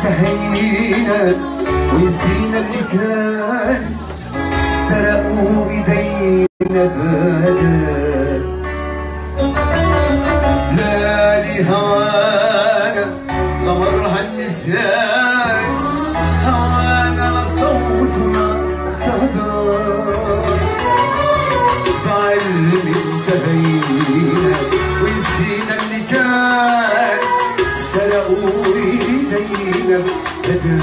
انتهينا ونسينا اللي كان، فرقوا ايدينا بدل. لا لهوانا غمرها النسيان، هوانا لصوتنا صدى. بعلم انتهينا ونسينا اللي كان، فرقوا ايدينا بدل.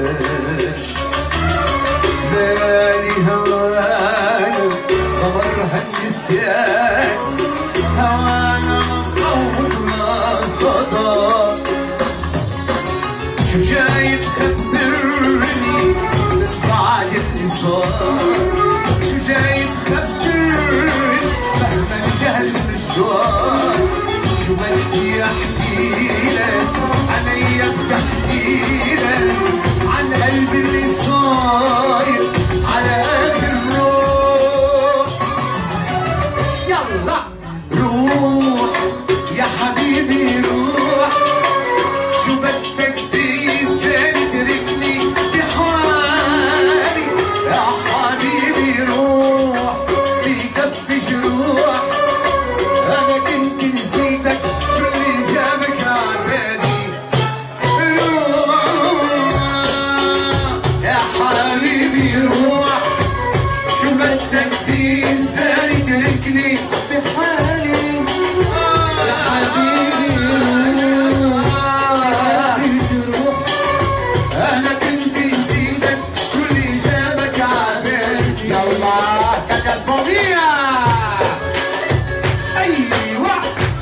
لا لهوانا غمرها النسيان، هوانا صوتنا صدى. شو جاي تخبرني من بعد اللي صار؟ شو جاي تخبرني مهما انتهى المشوار؟ شو بدي احكي لك عليا بتحكي لك عن قلبي اللي صاير على اخر روح. يلا روح يا حبيبي روح، شو بدك تنساني تركني بحالي يا حبيبي روح، بكفي جروح. انا كنت نسيتك شو اللي جابك عبالي. روح يا حبيبي روح، شو بدك تنساني تركني بحالي يا حبيبي روح. انا كنت نسيتك شو اللي جابك عبالي. يلا كاكاس موميا. ايوه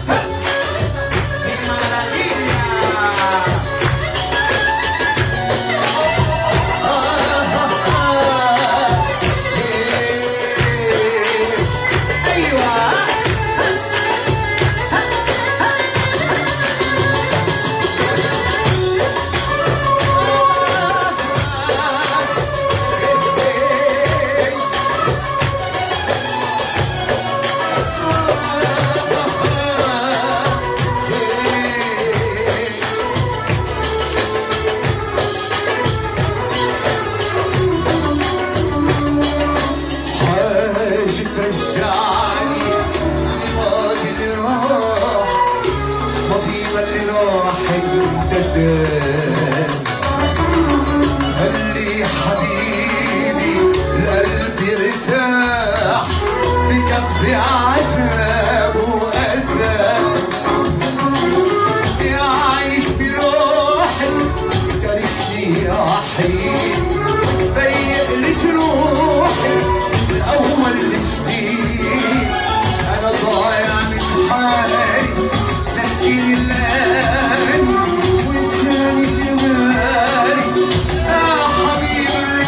ترجعني الماضي اللي راح، ماضينا اللي راح انتسى. خلي حبيبي القلب يرتاح بكفي عذاب وأسى. يعيش بروحي تاركني وحيد، فيق لي جروحي الأول جديد. أنا ضايع من حالي نسيني الليل ونساني جمالي يا حبيبي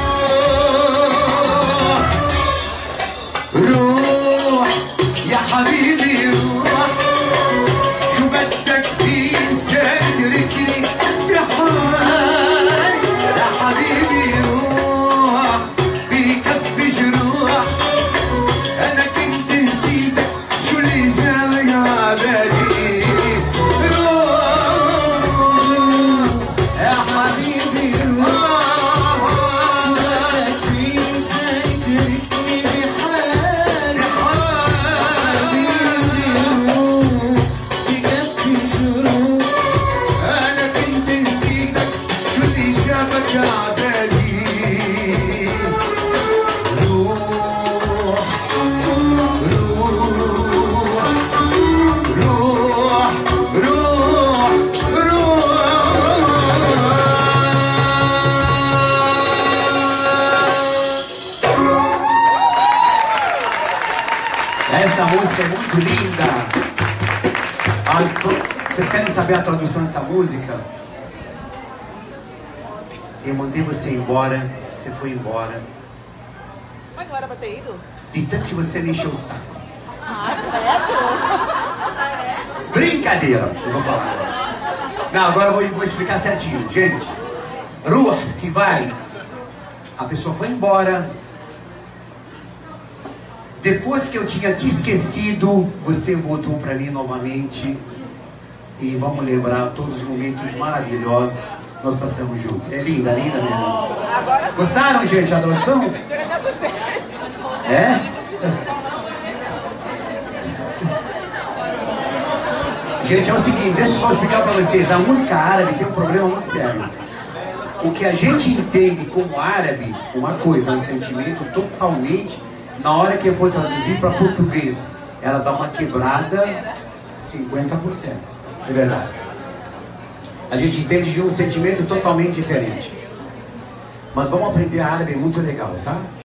روح. روح يا حبيبي روح، شو بدك تنساني تركني بحالي يا حبيبي روح، بكفي جروح. أنا كنت نسيتك شو اللي جابك عبالي. روح يا حبيبي روح، شو بدك تنساني تركني بحالي حبيبي روح، بكفي جروح. أنا كنت نسيتك شو اللي جابك عبالي. Essa música é muito linda. Vocês querem saber a tradução dessa música? Eu mandei você embora, você foi embora. Mas não era pra ter ido? De tanto que você me encheu o saco. Ah, credo! Brincadeira! Eu vou falar agora. Não, agora eu vou explicar certinho. Gente, Ruh se vai. A pessoa foi embora. Depois que eu tinha te esquecido, você voltou para mim novamente. E vamos lembrar todos os momentos maravilhosos nós passamos junto. É linda, linda mesmo. Agora Gostaram, gente, a tradução? É? Gente, é o seguinte, deixa eu só explicar pra vocês. A música árabe tem um problema muito sério. O que a gente entende como árabe, uma coisa, um sentimento totalmente, na hora que eu for traduzir para português, ela dá uma quebrada 50%. É verdade. A gente entende de um sentimento totalmente diferente. Mas vamos aprender árabe, é muito legal, tá?